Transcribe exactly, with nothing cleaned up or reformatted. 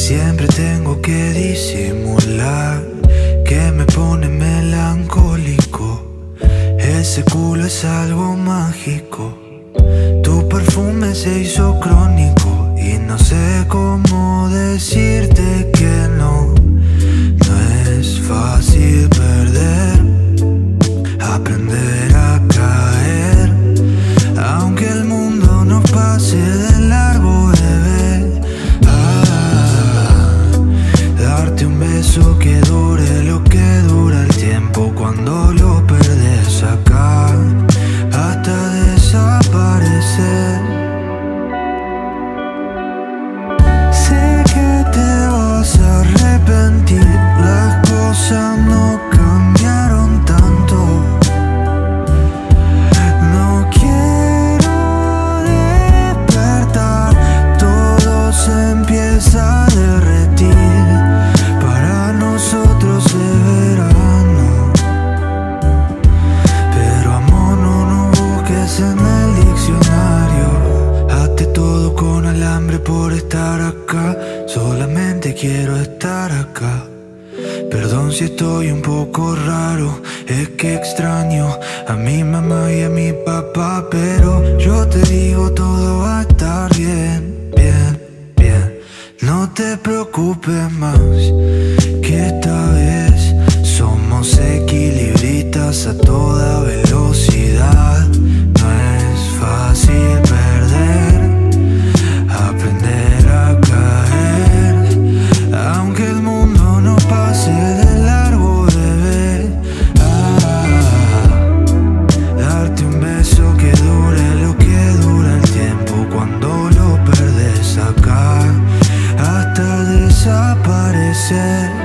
siempre tengo que disimular, que me pone melancólico. Ese culo es algo mágico. Tu perfume se hizo crónico y no sé cómo decirte que no. No es fácil perder, aprender a caer, aunque el mundo nos pase de largo, bebé. Ah, darte un beso que dure lo que dura el tiempo cuando lo perdes acá, hasta desaparecer. Sé que te vas a arrepentir, las cosas no cambiaron tanto. No quiero despertar, todo se empieza a derretir para nosotros de verano. Pero amor, no nos busques en el diccionario. Hazte todo con alambre por estar acá, solamente quiero estar acá. Perdón si estoy un poco raro, es que extraño a mi mamá y a mi papá, pero yo te digo todo va a estar bien, bien, bien. No te preocupes más, que esta vez somos equilibristas a toda velocidad. No es fácil perder, aprender a caer, aunque el mundo no pase de largo, bebé. Ah, darte un beso que dure lo que dura el tiempo cuando lo perdes acá, hasta desaparecer.